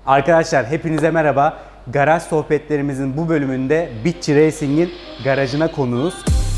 Arkadaşlar hepinize merhaba. Garaj sohbetlerimizin bu bölümünde Bitçi Racing'in garajına konuğuz.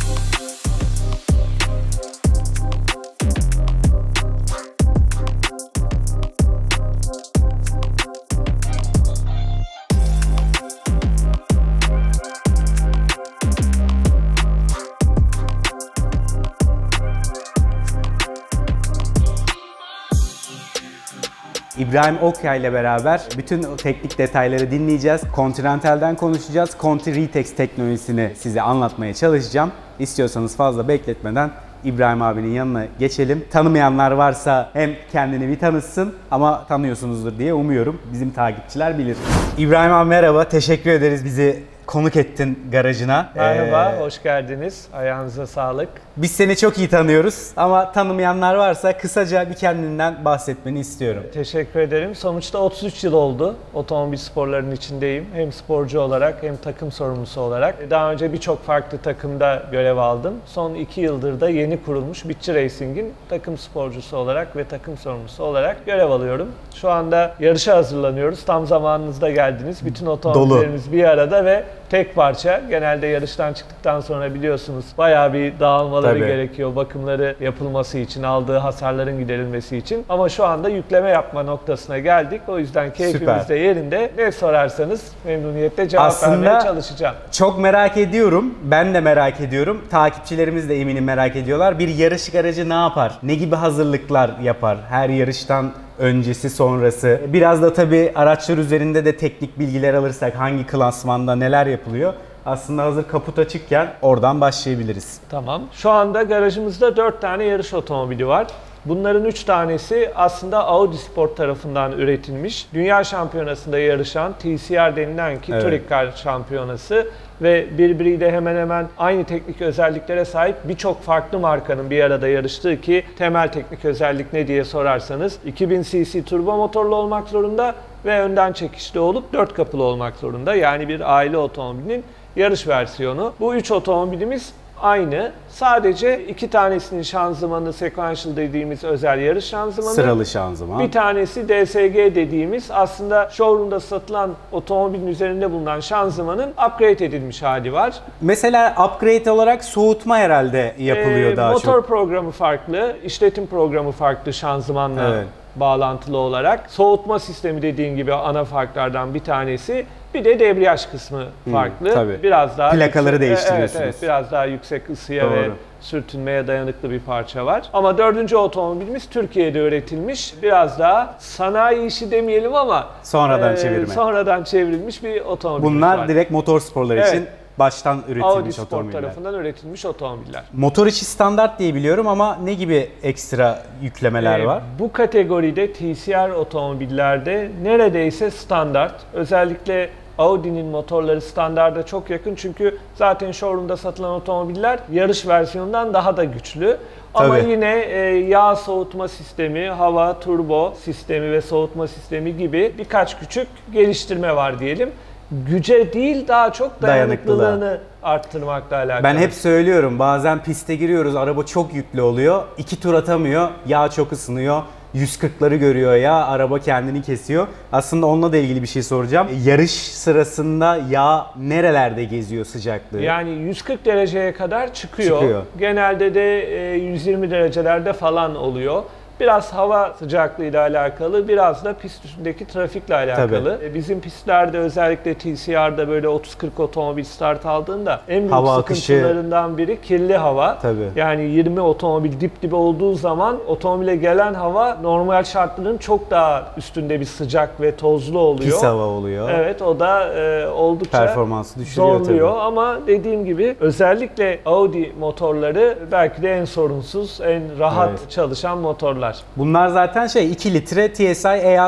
İbrahim Okyay ile beraber bütün o teknik detayları dinleyeceğiz. Continental'den konuşacağız. Conti Retex teknolojisini size anlatmaya çalışacağım. İstiyorsanız fazla bekletmeden İbrahim abinin yanına geçelim. Tanımayanlar varsa hem kendini bir tanıtsın ama tanıyorsunuzdur diye umuyorum. Bizim takipçiler bilir. İbrahim abi merhaba. Teşekkür ederiz bizi konuk ettin garajına. Merhaba, hoş geldiniz. Ayağınıza sağlık. Biz seni çok iyi tanıyoruz ama tanımayanlar varsa kısaca bir kendinden bahsetmeni istiyorum. Teşekkür ederim. Sonuçta 33 yıl oldu otomobil sporlarının içindeyim. Hem sporcu olarak hem takım sorumlusu olarak. Daha önce birçok farklı takımda görev aldım. Son 2 yıldır da yeni kurulmuş Bitçi Racing'in takım sporcusu olarak ve takım sorumlusu olarak görev alıyorum. Şu anda yarışa hazırlanıyoruz. Tam zamanınızda geldiniz. Bütün otomobillerimiz bir arada ve tek parça. Genelde yarıştan çıktıktan sonra biliyorsunuz bayağı bir dağılmaları gerekiyor. Bakımları yapılması için, aldığı hasarların giderilmesi için. Ama şu anda yükleme yapma noktasına geldik. O yüzden keyfimiz de yerinde. Ne sorarsanız memnuniyetle cevap vermeye çalışacağım. Çok merak ediyorum. Ben de merak ediyorum. Takipçilerimiz de eminim merak ediyorlar. Bir yarış aracı ne yapar? Ne gibi hazırlıklar yapar? Her yarıştan öncesi, sonrası. Biraz da tabii araçlar üzerinde de teknik bilgiler alırsak hangi klasmanda neler yapılıyor? Aslında hazır kaput açıkken oradan başlayabiliriz. Tamam. Şu anda garajımızda 4 tane yarış otomobili var. Bunların 3 tanesi aslında Audi Sport tarafından üretilmiş. Dünya Şampiyonası'nda yarışan TCR denilen ki Touring Car Şampiyonası ve birbiriyle hemen hemen aynı teknik özelliklere sahip birçok farklı markanın bir arada yarıştığı ki temel teknik özellik ne diye sorarsanız 2000 cc turbo motorlu olmak zorunda ve önden çekişli olup 4 kapılı olmak zorunda. Yani bir aile otomobilinin yarış versiyonu. Bu 3 otomobilimiz aynı. Sadece 2 tanesinin şanzımanı sequential dediğimiz özel yarış şanzımanı. Sıralı şanzıman. Bir tanesi DSG dediğimiz aslında showroom'da satılan otomobilin üzerinde bulunan şanzımanın upgrade edilmiş hali var. Mesela upgrade olarak soğutma herhalde yapılıyor daha çok. Motor programı farklı, işletim programı farklı şanzımanla bağlantılı olarak. Soğutma sistemi dediğin gibi ana farklardan bir tanesi. Bir de debriyaj kısmı farklı. Tabii. Biraz daha plakaları değiştiriyorsunuz. Evet, biraz daha yüksek ısıya ve sürtünmeye dayanıklı bir parça var. Ama 4. otomobilimiz Türkiye'de üretilmiş. Biraz daha sanayi işi demeyelim ama sonradan çevrilmiş bir otomobil. Bunlar direkt motor sporları için baştan üretilmiş Audi Sport otomobiller. tarafından üretilmiş otomobiller. Motor içi standart diye biliyorum ama ne gibi ekstra yüklemeler var? Bu kategoride TCR otomobillerde neredeyse standart. Özellikle Audi'nin motorları standarda çok yakın çünkü zaten showroom'da satılan otomobiller yarış versiyonundan daha da güçlü. Ama yine yağ soğutma sistemi, hava turbo sistemi ve soğutma sistemi gibi birkaç küçük geliştirme var diyelim. Güce değil daha çok dayanıklılığını arttırmakla alakalı. Ben hep söylüyorum bazen piste giriyoruz araba çok yüklü oluyor 2 tur atamıyor yağ çok ısınıyor 140'ları görüyor ya araba kendini kesiyor. Aslında onunla da ilgili bir şey soracağım. Yarış sırasında yağ nerelerde geziyor sıcaklığı? Yani 140 dereceye kadar çıkıyor. Genelde de 120 derecelerde falan oluyor. Biraz hava sıcaklığıyla alakalı, biraz da pist üstündeki trafikle alakalı. Bizim pistlerde özellikle TCR'da böyle 30-40 otomobil start aldığında en büyük sıkıntılarından biri kirli hava. Yani 20 otomobil dip dibe olduğu zaman otomobile gelen hava normal şartların çok daha üstünde bir sıcak ve tozlu oluyor. Pis hava oluyor. Evet, o da oldukça performansı düşürüyor zorluyor ama dediğim gibi özellikle Audi motorları belki de en sorunsuz, en rahat çalışan motorlar. Bunlar zaten 2 litre TSI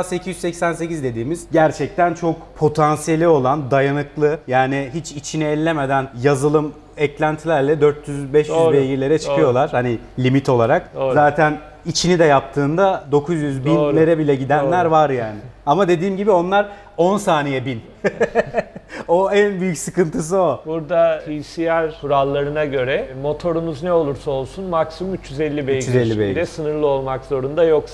EA888 dediğimiz gerçekten çok potansiyeli olan, dayanıklı yani hiç içine ellemeden yazılım eklentilerle 400-500 beygirlere çıkıyorlar. Hani limit olarak. Zaten içini de yaptığında 900 binlere bile gidenler var yani. Ama dediğim gibi onlar 10 saniye bin. O en büyük sıkıntısı o. Burada TCR kurallarına göre motorunuz ne olursa olsun maksimum 350 beygir ile sınırlı olmak zorunda. Yoksa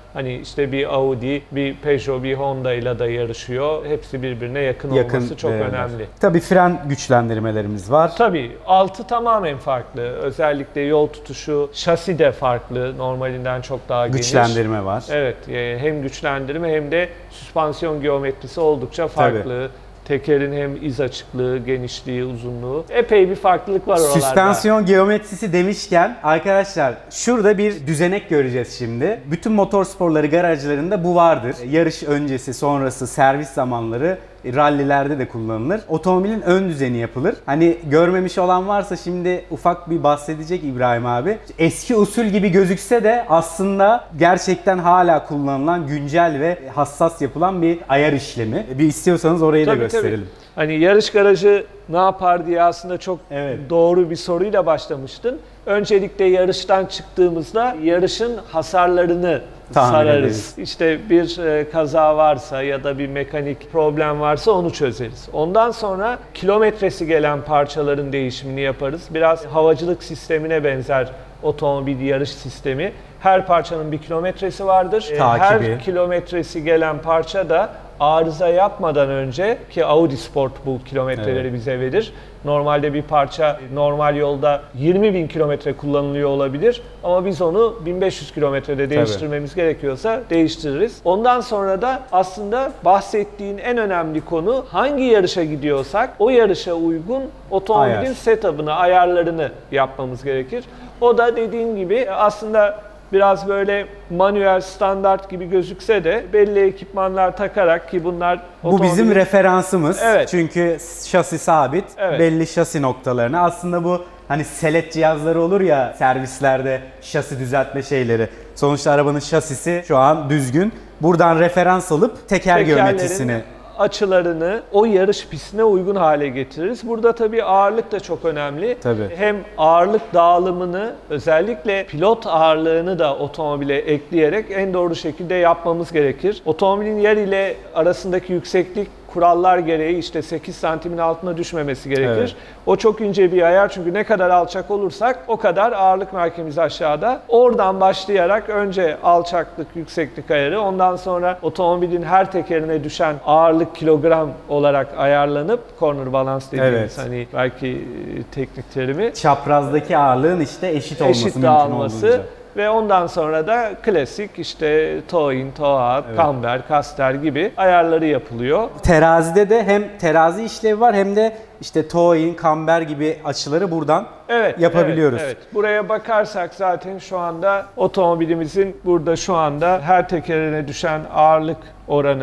Hani işte bir Audi, bir Peugeot, bir Honda ile de yarışıyor. Hepsi birbirine yakın olması çok önemli. Tabii fren güçlendirmelerimiz var. Tabii altı tamamen farklı. Özellikle yol tutuşu, şasi de farklı. Normalinden çok daha geniş. Güçlendirme var. Evet, hem güçlendirme hem de süspansiyon geometrisi oldukça farklı. Tabii. Tekerin hem iz açıklığı, genişliği, uzunluğu. Epey bir farklılık var oralarda. Süspansiyon geometrisi demişken arkadaşlar şurada bir düzenek göreceğiz şimdi. Bütün motorsporları garajlarında bu vardır. Yarış öncesi, sonrası, servis zamanları rallilerde de kullanılır. Otomobilin ön düzeni yapılır. Hani görmemiş olan varsa şimdi ufak bir bahsedecek İbrahim abi. Eski usul gibi gözükse de aslında gerçekten hala kullanılan, güncel ve hassas yapılan bir ayar işlemi. Bir istiyorsanız orayı da gösterelim. Tabii. Hani yarış garajı ne yapar diye aslında çok doğru bir soruyla başlamıştın. Öncelikle yarıştan çıktığımızda yarışın hasarlarını sararız. İşte bir kaza varsa ya da bir mekanik problem varsa onu çözeriz. Ondan sonra kilometresi gelen parçaların değişimini yaparız. Biraz havacılık sistemine benzer otomobil yarış sistemi. Her parçanın bir kilometresi vardır. Her kilometresi gelen parça da arıza yapmadan önce, ki Audi Sport bu kilometreleri bize verir. Normalde bir parça normal yolda 20.000 kilometre kullanılıyor olabilir ama biz onu 1500 kilometrede değiştirmemiz gerekiyorsa değiştiririz. Ondan sonra da aslında bahsettiğin en önemli konu, hangi yarışa gidiyorsak o yarışa uygun otomobilin setup'ını, ayarlarını yapmamız gerekir. O da dediğin gibi aslında biraz böyle manuel, standart gibi gözükse de belli ekipmanlar takarak, ki bunlar bu bizim referansımız. Çünkü şasi sabit. Belli şasi noktalarını. Aslında bu hani selet cihazları olur ya servislerde, şasi düzeltme şeyleri. Sonuçta arabanın şasisi şu an düzgün. Buradan referans alıp teker geometrisini, açılarını o yarış pistine uygun hale getiririz. Burada tabii ağırlık da çok önemli. Hem ağırlık dağılımını, özellikle pilot ağırlığını da otomobile ekleyerek en doğru şekilde yapmamız gerekir. Otomobilin yer ile arasındaki yükseklik kurallar gereği işte 8 santimin altına düşmemesi gerekir. O çok ince bir ayar, çünkü ne kadar alçak olursak o kadar ağırlık merkezimiz aşağıda. Oradan başlayarak önce alçaklık, yükseklik ayarı, ondan sonra otomobilin her tekerine düşen ağırlık kilogram olarak ayarlanıp, corner balance dediğimiz hani belki teknik terimi. Çaprazdaki ağırlığın işte eşit olması, mümkün dağılması. Ve ondan sonra da klasik işte toe-in, toe-out, kamber, kaster gibi ayarları yapılıyor. Terazide de hem terazi işlevi var hem de işte toe-in, kamber gibi açıları buradan yapabiliyoruz. Buraya bakarsak zaten şu anda otomobilimizin burada şu anda her tekerine düşen ağırlık oranı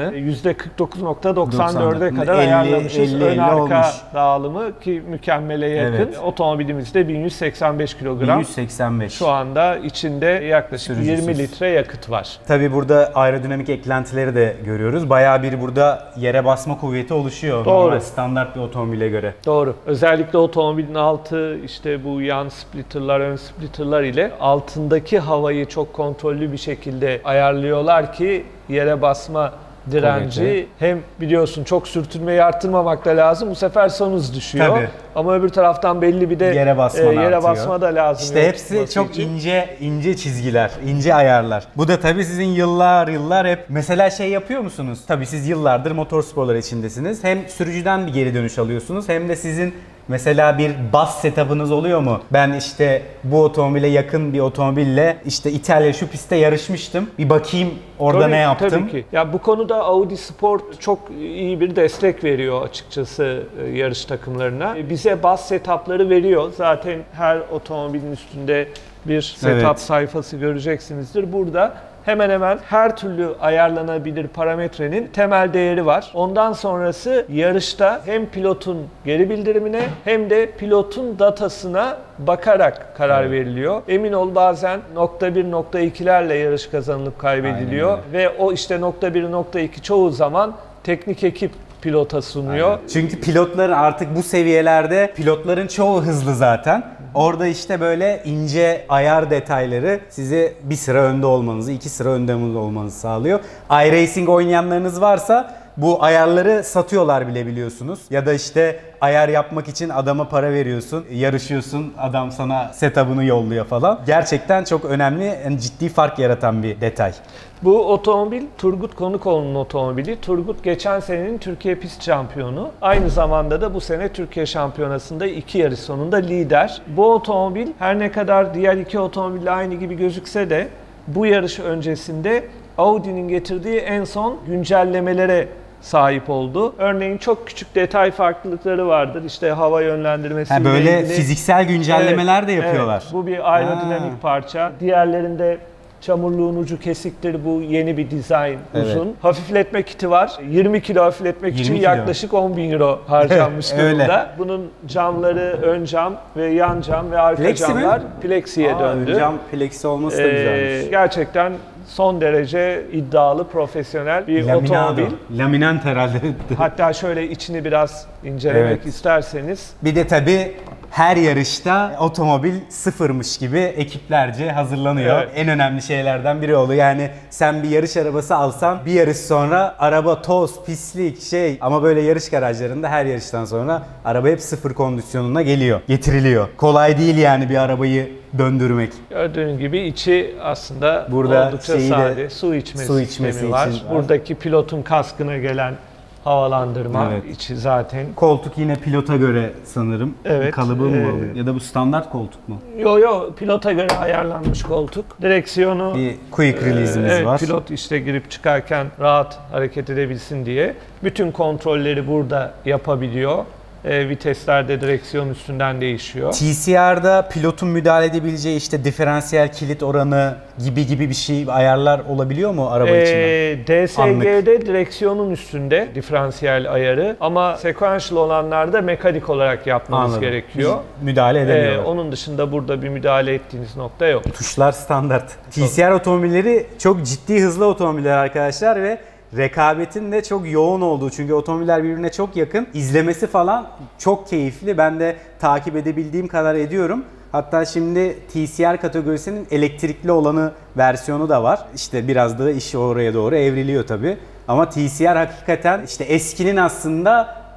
%49.94'e kadar ayarlamışız. Ön arka dağılımı ki mükemmele yakın. Otomobilimizde 1185 kilogram. 1185. Şu anda içinde yaklaşık 20 litre yakıt var. Tabii burada aerodinamik eklentileri de görüyoruz. Bayağı bir burada yere basma kuvveti oluşuyor. Normal standart bir otomobile göre. Doğru. Özellikle otomobilin altı, işte bu yan splitterlar, ön splitterlar ile altındaki havayı çok kontrollü bir şekilde ayarlıyorlar ki yere basma direnci, hem biliyorsun çok sürtünmeyi arttırmamak da lazım. Bu sefer son hız düşüyor. Ama öbür taraftan belli bir de yere basma da lazım. İşte hepsi çok ince çizgiler, ince ayarlar. Bu da tabii sizin yıllar hep mesela şey yapıyor musunuz? Tabii siz yıllardır motorsporlar içindesiniz. Hem sürücüden bir geri dönüş alıyorsunuz hem de sizin mesela bir bas setup'ınız oluyor mu? Ben işte bu otomobile yakın bir otomobille işte İtalya şu pistte yarışmıştım. Bir bakayım orada ne yaptım. Tabii ki. Ya bu konuda Audi Sport çok iyi bir destek veriyor açıkçası yarış takımlarına. Bize bas setup'ları veriyor. Zaten her otomobilin üstünde bir setup sayfası göreceksinizdir. Burada hemen hemen her türlü ayarlanabilir parametrenin temel değeri var. Ondan sonrası yarışta hem pilotun geri bildirimine hem de pilotun datasına bakarak karar veriliyor. Emin ol bazen nokta 1, nokta 2'lerle yarış kazanılıp kaybediliyor. Ve o işte nokta 1, nokta 2 çoğu zaman teknik ekip pilota sunuyor. Çünkü pilotların artık bu seviyelerde pilotların çoğu hızlı zaten. Orada işte böyle ince ayar detayları sizi bir sıra önde olmanızı, 2 sıra önde olmanızı sağlıyor. iRacing oynayanlarınız varsa bu ayarları satıyorlar bile biliyorsunuz. Ya da işte ayar yapmak için adama para veriyorsun, yarışıyorsun, adam sana setup'ını yolluyor falan. Gerçekten çok önemli, yani ciddi fark yaratan bir detay. Bu otomobil Turgut Konukoğlu'nun otomobili. Turgut geçen senenin Türkiye pist şampiyonu. Aynı zamanda da bu sene Türkiye şampiyonasında 2 yarış sonunda lider. Bu otomobil her ne kadar diğer 2 otomobille aynı gibi gözükse de bu yarış öncesinde Audi'nin getirdiği en son güncellemelere sahip oldu. Örneğin çok küçük detay farklılıkları vardır. İşte hava yönlendirmesiyle böyle ilgili. fiziksel güncellemeler de yapıyorlar. Evet, bu bir aerodinamik parça. Diğerlerinde çamurluğun ucu kesiktir. Bu yeni bir dizayn, uzun. Hafifletme kiti var. 20 kilo hafifletmek 20 için kilo. yaklaşık 10.000 euro harcanmış Öyle. durumda. Bunun camları ön cam ve yan cam ve arka Plexi camlar mi? Plexi'ye döndü. Cam plexi olması da güzelmiş. Gerçekten son derece iddialı, profesyonel bir otomobil. Laminant herhalde. Hatta şöyle içini biraz incelemek Evet. isterseniz. Bir de tabii her yarışta otomobil sıfırmış gibi ekiplerce hazırlanıyor. Evet. En önemli şeylerden biri oluyor. Yani sen bir yarış arabası alsan bir yarış sonra araba toz, pislik, ama böyle yarış garajlarında her yarıştan sonra araba hep sıfır kondisyonuna geliyor, getiriliyor. Kolay değil yani bir arabayı döndürmek. Gördüğün gibi içi aslında Burada oldukça şeyi de- sade. Su içmesi sistemi var. için var. Buradaki pilotun kaskına gelen havalandırma Evet. içi zaten. Koltuk yine pilota göre sanırım. Evet, Kalıbı mı oluyor? Ya da bu standart koltuk mu? Yo pilota göre ayarlanmış koltuk. Direksiyonu Bir quick release'imiz evet, var. pilot işte girip çıkarken rahat hareket edebilsin diye bütün kontrolleri burada yapabiliyor. Vitesler de direksiyon üstünden değişiyor. TCR'da pilotun müdahale edebileceği işte diferansiyel kilit oranı gibi bir şey ayarlar olabiliyor mu araba içinde? DSG'de direksiyonun üstünde diferansiyel ayarı ama sequential olanlarda mekanik olarak yapmanız Anladım. gerekiyor. Müdahale edemiyorlar. Onun dışında burada bir müdahale ettiğiniz nokta yok. Tuşlar standart. TCR otomobilleri çok ciddi hızlı otomobiller arkadaşlar ve rekabetin de çok yoğun olduğu, çünkü otomobiller birbirine çok yakın. İzlemesi falan çok keyifli. Ben de takip edebildiğim kadar ediyorum. Hatta şimdi TCR kategorisinin elektrikli olanı versiyonu da var. İşte biraz da iş oraya doğru evriliyor tabii. Ama TCR hakikaten işte eskinin aslında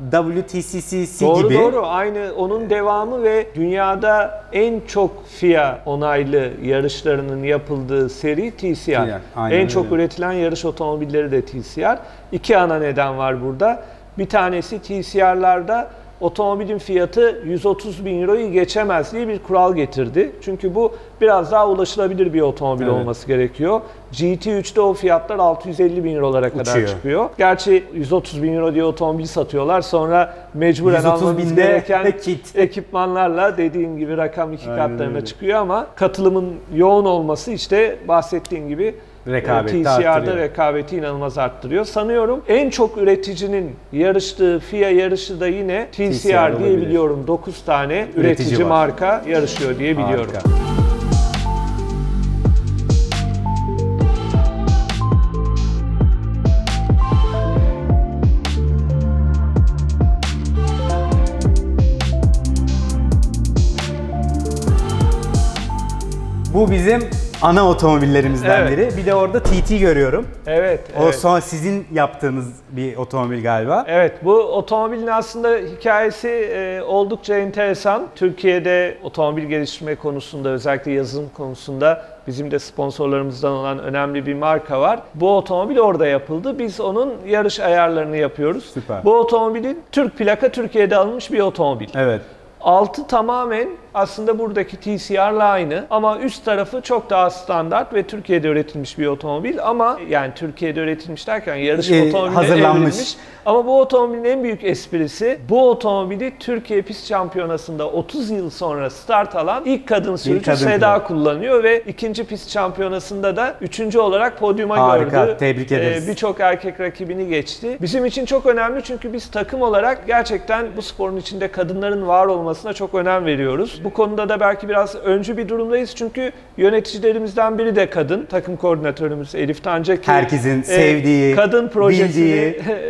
WTCC Doğru gibi. doğru aynı onun devamı ve dünyada en çok FIA onaylı yarışlarının yapıldığı seri TCR. Aynen En çok öyle. üretilen yarış otomobilleri de TCR. İki ana neden var burada. Bir tanesi TCR'larda otomobilin fiyatı 130 bin euroyu geçemez diye bir kural getirdi. Çünkü bu biraz daha ulaşılabilir bir otomobil olması gerekiyor. GT3'te o fiyatlar 650 bin eurolara kadar Uçuyor. çıkıyor. Gerçi 130 bin euro diye otomobil satıyorlar. Sonra mecburen 130 almamız binde gereken kit. ekipmanlarla dediğim gibi rakam iki Aynen katlarına öyle. çıkıyor ama katılımın yoğun olması işte bahsettiğim gibi Rekabeti TCR'da arttırıyor. rekabeti inanılmaz arttırıyor. Sanıyorum en çok üreticinin yarıştığı FIA yarışı da yine TCR diye olabilir. biliyorum. 9 tane üretici var. marka yarışıyor diye biliyorum. Harika. Bu bizim ana otomobillerimizden Evet. biri. Bir de orada TT görüyorum. Evet. O evet. son sizin yaptığınız bir otomobil galiba. Evet, bu otomobilin aslında hikayesi oldukça enteresan. Türkiye'de otomobil geliştirme konusunda, özellikle yazılım konusunda bizim de sponsorlarımızdan olan önemli bir marka var. Bu otomobil orada yapıldı. Biz onun yarış ayarlarını yapıyoruz. Süper. Bu otomobilin Türk plaka Türkiye'de alınmış bir otomobil. Evet. Altı tamamen aslında buradaki TCR'la aynı ama üst tarafı çok daha standart ve Türkiye'de üretilmiş bir otomobil ama yani Türkiye'de üretilmiş derken yarış otomobiline hazırlanmış. evrilmiş. Ama bu otomobilin en büyük esprisi bu otomobili Türkiye Pist Şampiyonası'nda 30 yıl sonra start alan ilk kadın sürücü kadın Seda pilot. kullanıyor ve ikinci pist şampiyonasında da 3. olarak podyuma Harika, gördü. tebrik ederiz. Birçok erkek rakibini geçti. Bizim için çok önemli çünkü biz takım olarak gerçekten bu sporun içinde kadınların var olmasına çok önem veriyoruz. Bu konuda da belki biraz öncü bir durumdayız çünkü yöneticilerimizden biri de kadın. Takım koordinatörümüz Elif Tancaki. Herkesin sevdiği, kadın projesini, bildiği. kadın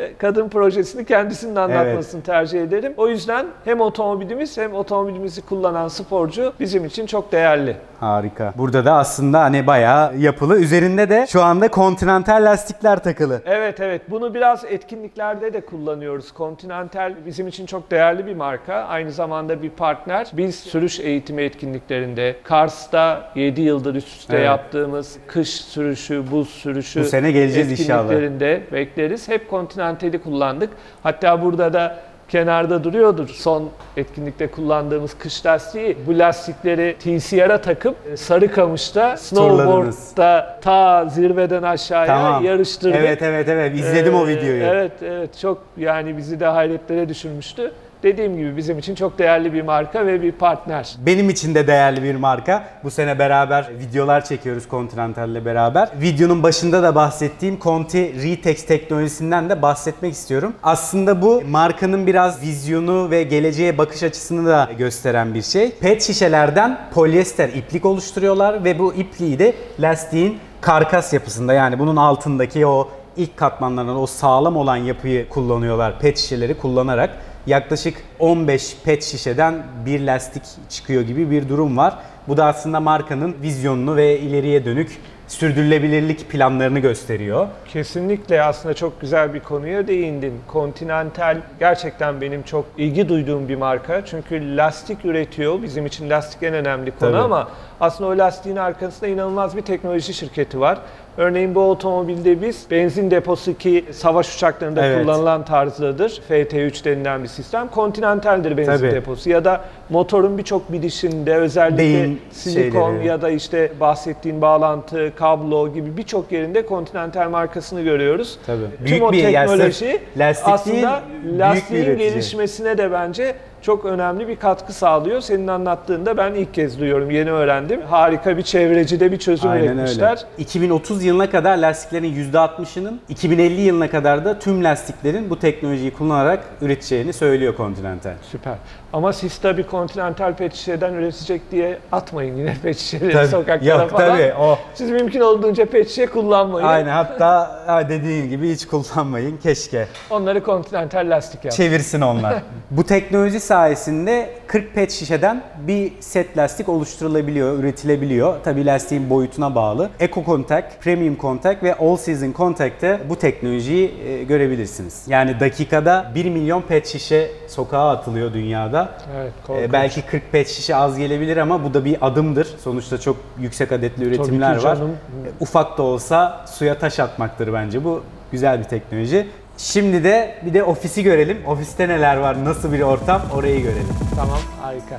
takımın projesini kendisinin anlatmasını tercih ederim. O yüzden hem otomobilimiz hem otomobilimizi kullanan sporcu bizim için çok değerli. Harika. Burada da aslında hani bayağı yapılı. Üzerinde de şu anda Continental lastikler takılı. Evet evet. Bunu biraz etkinliklerde de kullanıyoruz. Continental bizim için çok değerli bir marka. Aynı zamanda bir partner. Biz sürüş eğitimi etkinliklerinde, Kars'ta 7 yıldır üst üste yaptığımız kış sürüşü, buz sürüşü bu sene geleceğiz etkinliklerinde bekleriz. Hep Continental'i kullandık. Hatta burada da kenarda duruyordur son etkinlikte kullandığımız kış lastiği. Bu lastikleri TCR'a takıp Sarıkamış'ta snowboard'da ta zirveden aşağıya yarıştırdık. Evet izledim o videoyu. Evet çok yani bizi de hayretlere düşürmüştü. Dediğim gibi bizim için çok değerli bir marka ve bir partner. Benim için de değerli bir marka. Bu sene beraber videolar çekiyoruz Continental'le beraber. Videonun başında da bahsettiğim Conti Retex teknolojisinden de bahsetmek istiyorum. Aslında bu markanın biraz vizyonu ve geleceğe bakış açısını da gösteren bir şey. PET şişelerden polyester iplik oluşturuyorlar ve bu ipliği de lastiğin karkas yapısında, yani bunun altındaki o ilk katmanlarından o sağlam olan yapıyı kullanıyorlar PET şişeleri kullanarak. Yaklaşık 15 pet şişeden bir lastik çıkıyor gibi bir durum var. Bu da aslında markanın vizyonunu ve ileriye dönük sürdürülebilirlik planlarını gösteriyor. Kesinlikle aslında çok güzel bir konuya değindin. Continental gerçekten benim çok ilgi duyduğum bir marka. Çünkü lastik üretiyor. Bizim için lastik en önemli konu. Tabii. Ama aslında o lastiğin arkasında inanılmaz bir teknoloji şirketi var. Örneğin bu otomobilde biz benzin deposu ki savaş uçaklarında kullanılan tarzdadır. FT3 denilen bir sistem. Continental'dir benzin deposu. Ya da motorun birçok bitişinde özellikle silikon ya da işte bahsettiğin bağlantı, kablo gibi birçok yerinde Continental markasını görüyoruz. Tabii. Tüm Büyük o bir teknoloji aslında lastiğin bir gelişmesine de bence çok önemli bir katkı sağlıyor. Senin anlattığında ben ilk kez duyuyorum, yeni öğrendim. Harika bir çevrecide bir çözüm üretmişler. Öyle. 2030 yılına kadar lastiklerin %60'ının, 2050 yılına kadar da tüm lastiklerin bu teknolojiyi kullanarak üreteceğini söylüyor Continental. Süper. Ama siz tabii Continental pet şişeden üretecek diye atmayın yine pet şişeleri sokaklara falan. Siz mümkün olduğunca pet şişe kullanmayın. Aynen, hatta dediğin gibi hiç kullanmayın keşke. Onları Continental lastik yapsın. Çevirsin onlar. Bu teknoloji sayesinde 40 pet şişeden bir set lastik oluşturulabiliyor, üretilebiliyor. Tabii lastiğin boyutuna bağlı. Eco Contact, Premium Contact ve All Season Contact'te bu teknolojiyi görebilirsiniz. Yani dakikada 1 milyon pet şişe sokağa atılıyor dünyada. Evet, belki 40 pet şişe az gelebilir ama bu da bir adımdır. Sonuçta çok yüksek adetli üretimler var. Ufak da olsa suya taş atmaktır bence bu. Güzel bir teknoloji. Şimdi de bir de ofisi görelim. Ofiste neler var, nasıl bir ortam, orayı görelim. Tamam, harika.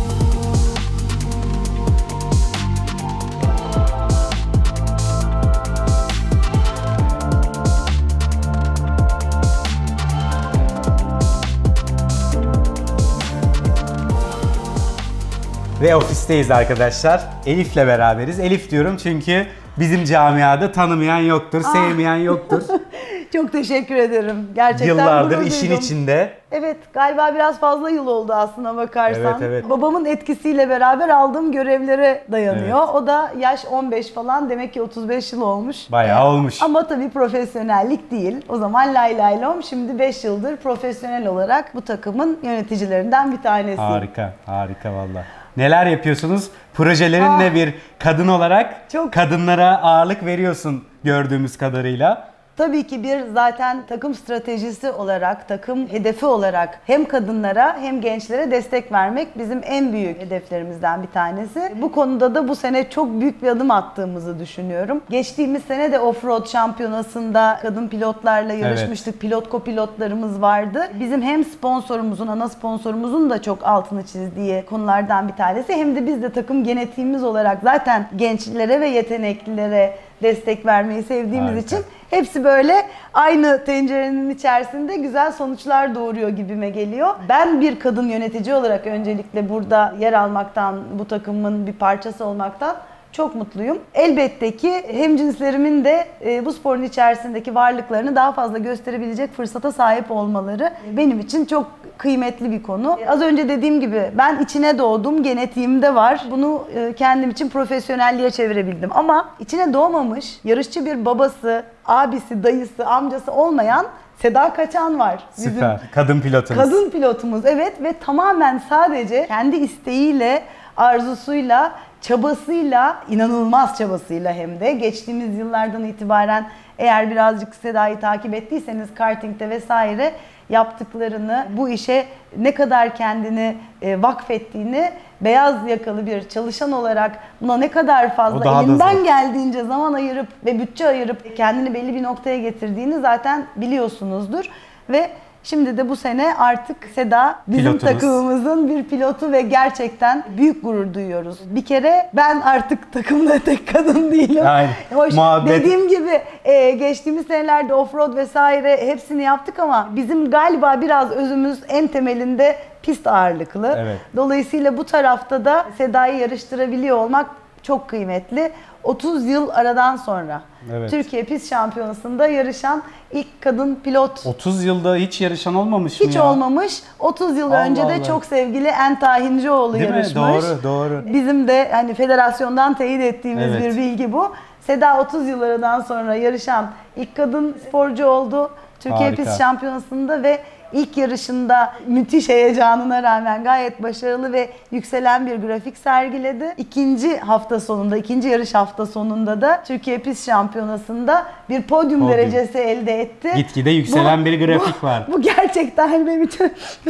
Ve ofisteyiz arkadaşlar. Elif'le beraberiz. Elif diyorum çünkü bizim camiada tanımayan yoktur, sevmeyen yoktur. Çok teşekkür ederim. Gerçekten yıllardır işin içinde. Evet, galiba biraz fazla yıl oldu aslına bakarsan. Evet. Babamın etkisiyle beraber aldığım görevlere dayanıyor. Evet. O da yaş 15 falan, demek ki 35 yıl olmuş. Bayağı olmuş. Ama tabii profesyonellik değil. O zaman lay lay lom. Şimdi 5 yıldır profesyonel olarak bu takımın yöneticilerinden bir tanesi. Harika valla. Neler yapıyorsunuz? Projelerin ne, bir kadın olarak kadınlara ağırlık veriyorsun gördüğümüz kadarıyla. Tabii ki bir zaten takım stratejisi olarak, takım hedefi olarak hem kadınlara hem gençlere destek vermek bizim en büyük hedeflerimizden bir tanesi. Bu konuda da bu sene çok büyük bir adım attığımızı düşünüyorum. Geçtiğimiz sene de Offroad Şampiyonası'nda kadın pilotlarla yarışmıştık. Pilot kopilotlarımız vardı. Bizim hem sponsorumuzun, ana sponsorumuzun da çok altını çizdiği konulardan bir tanesi. Hem de biz de takım genetiğimiz olarak zaten gençlere ve yeteneklilere destek vermeyi sevdiğimiz için hepsi böyle aynı tencerenin içerisinde güzel sonuçlar doğuruyor gibime geliyor. Ben bir kadın yönetici olarak öncelikle burada yer almaktan, bu takımın bir parçası olmaktan çok mutluyum. Elbette ki hemcinslerimin de bu sporun içerisindeki varlıklarını daha fazla gösterebilecek fırsata sahip olmaları benim için çok kıymetli bir konu. Az önce dediğim gibi ben içine doğdum, genetiğimde var. Bunu kendim için profesyonelliğe çevirebildim. Ama içine doğmamış, yarışçı bir babası, abisi, dayısı, amcası olmayan Seda Kaçan var. Bizim Süper. Kadın pilotumuz. kadın pilotumuz, evet, ve tamamen sadece kendi isteğiyle, arzusuyla, çabasıyla, inanılmaz çabasıyla hem de geçtiğimiz yıllardan itibaren eğer birazcık Seda'yı takip ettiyseniz kartingde vesaire yaptıklarını, bu işe ne kadar kendini vakfettiğini, beyaz yakalı bir çalışan olarak buna ne kadar O fazla daha da elinden zor. geldiğince zaman ayırıp ve bütçe ayırıp kendini belli bir noktaya getirdiğini zaten biliyorsunuzdur. Ve şimdi de bu sene artık Seda bizim Pilotumuz. takımımızın bir pilotu ve gerçekten büyük gurur duyuyoruz. Bir kere ben artık takımda tek kadın değilim. Aynen. Hoş, Muhabbet- dediğim gibi geçtiğimiz senelerde offroad vesaire hepsini yaptık ama bizim galiba biraz özümüz en temelinde pist ağırlıklı. Evet. Dolayısıyla bu tarafta da Seda'yı yarıştırabiliyor olmak çok kıymetli. 30 yıl aradan sonra Evet. Türkiye Pist Şampiyonası'nda yarışan ilk kadın pilot. 30 yılda hiç yarışan olmamış mı Hiç ya? olmamış. 30 yıl Allah önce de Allah. çok sevgili Enta Hincioğlu Değil mi? yarışmış. Doğru, doğru. Bizim de hani federasyondan teyit ettiğimiz Evet. bir bilgi bu. Seda 30 yıl aradan sonra yarışan ilk kadın sporcu oldu. Türkiye Harika. Pist Şampiyonası'nda ve ilk yarışında müthiş heyecanına rağmen gayet başarılı ve yükselen bir grafik sergiledi. İkinci hafta sonunda, ikinci yarış hafta sonunda da Türkiye Pist Şampiyonası'nda bir podyum derecesi elde etti. Gitgide yükselen bir grafik var. Bu gerçekten benim için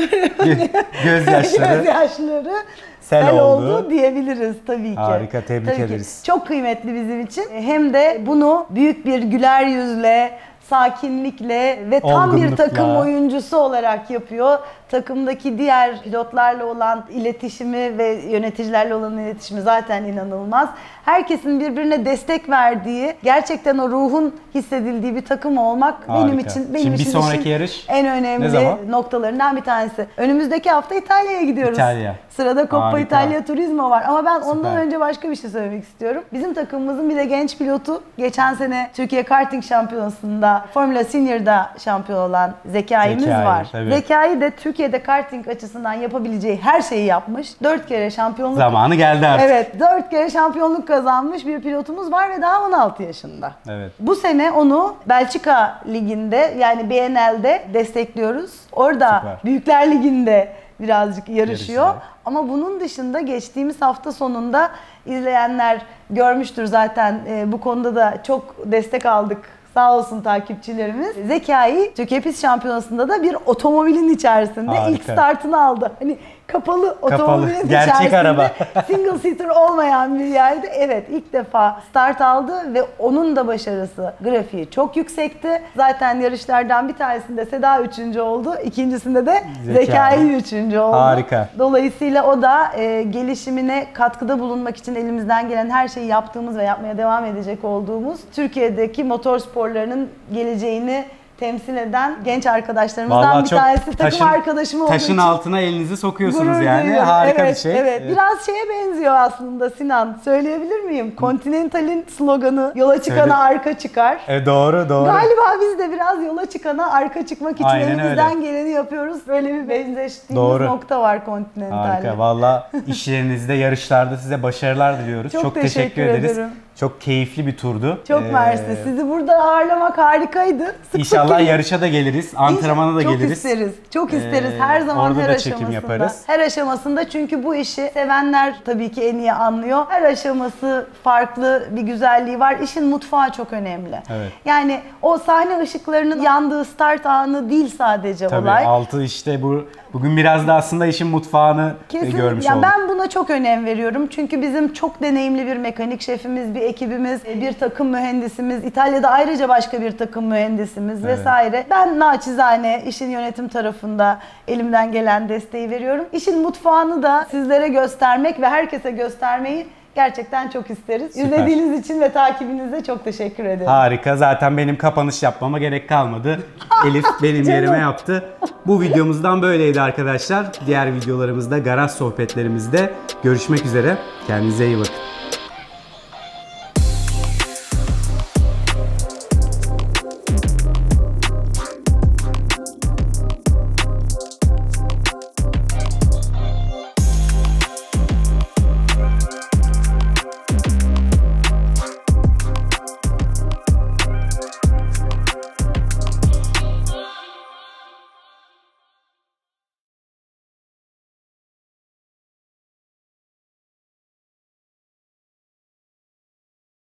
Gözyaşları. gözyaşları Sel sel oldu. oldu diyebiliriz tabii ki. Harika, tebrik Tabii ki. ederiz. Çok kıymetli bizim için. Hem de bunu büyük bir güler yüzle, sakinlikle ve tam bir Olgunlukla. takım oyuncusu olarak yapıyor. Takımdaki diğer pilotlarla olan iletişimi ve yöneticilerle olan iletişimi zaten inanılmaz. Herkesin birbirine destek verdiği, gerçekten o ruhun hissedildiği bir takım olmak Harika. benim için Şimdi bir işin sonraki yarış en ne önemli zaman? noktalarından bir tanesi. Önümüzdeki hafta İtalya'ya gidiyoruz. İtalya. Sırada Coppa Harika. İtalya Turismo var ama ben ondan Süper. önce başka bir şey söylemek istiyorum. Bizim takımımızın bir de genç pilotu, geçen sene Türkiye Karting Şampiyonası'nda Formula Senior'da şampiyon olan Zekai'miz Zekai, var. tabii. Zekai de Türkiye'de karting açısından yapabileceği her şeyi yapmış. 4 kere şampiyonluk Zamanı geldi artık. Evet, 4 kere şampiyonluk kazanmış bir pilotumuz var ve daha 16 yaşında. Evet. Bu sene onu Belçika Ligi'nde, yani BNL'de destekliyoruz. Orada Süper. Büyükler Ligi'nde birazcık yarışıyor. Yarışacak. Ama bunun dışında geçtiğimiz hafta sonunda izleyenler görmüştür zaten, bu konuda da çok destek aldık. Sağ olsun takipçilerimiz. Zekai Türkiye Pist Şampiyonası'nda da bir otomobilin içerisinde Harika. ilk startını aldı. Hani kapalı otomobilin gerçek içerisinde araba. single seater olmayan bir yerde evet ilk defa start aldı ve onun da başarısı, grafiği çok yüksekti. Zaten yarışlardan bir tanesinde Seda 3. oldu. İkincisinde de Zekai. Zekai 3. oldu. Harika. Dolayısıyla o da gelişimine katkıda bulunmak için elimizden gelen her şeyi yaptığımız ve yapmaya devam edecek olduğumuz Türkiye'deki motor sporlarının geleceğini temsil eden genç arkadaşlarımızdan Vallahi bir çok tanesi. Takım arkadaşım olduğu taşın için altına elinizi sokuyorsunuz gurur yani. duyuyorum. Harika Evet, bir şey. Evet. Biraz şeye benziyor aslında Sinan. Söyleyebilir miyim? Continental'in sloganı yola çıkana Söyle. arka çıkar. Doğru, doğru. Galiba biz de biraz yola çıkana arka çıkmak için Aynen elimizden öyle. geleni yapıyoruz. Böyle bir benzeştiğimiz Doğru. nokta var Continental'le. Harika. Valla işlerinizde, yarışlarda size başarılar diliyoruz. Çok teşekkür ederiz. ederim. Çok keyifli bir turdu. Çok mersi. Sizi burada ağırlamak harikaydı. Sık İnşallah gelin. yarışa da geliriz, antrenmana da çok geliriz. isteriz. Çok isteriz. Her zaman orada her da aşamasında. çekim yaparız. Her aşamasında, çünkü bu işi sevenler tabii ki en iyi anlıyor. Her aşaması farklı bir güzelliği var. İşin mutfağı çok önemli. Evet. Yani o sahne ışıklarının yandığı start anı değil sadece Tabii olay. altı işte bugün biraz da aslında işin mutfağını Kesin. görmüş Ya olduk. ben buna çok önem veriyorum. Çünkü bizim çok deneyimli bir mekanik şefimiz, bir ekibimiz, bir takım mühendisimiz, İtalya'da ayrıca başka bir takım mühendisimiz Evet. vesaire. Ben naçizane işin yönetim tarafında elimden gelen desteği veriyorum. İşin mutfağını da sizlere göstermek ve herkese göstermeyi gerçekten çok isteriz. Süper. İzlediğiniz için ve takibinize çok teşekkür ederim. Harika. Zaten benim kapanış yapmama gerek kalmadı. Elif benim Canım. yerime yaptı. Bu videomuzdan böyleydi arkadaşlar. Diğer videolarımızda, garaj sohbetlerimizde görüşmek üzere. Kendinize iyi bakın.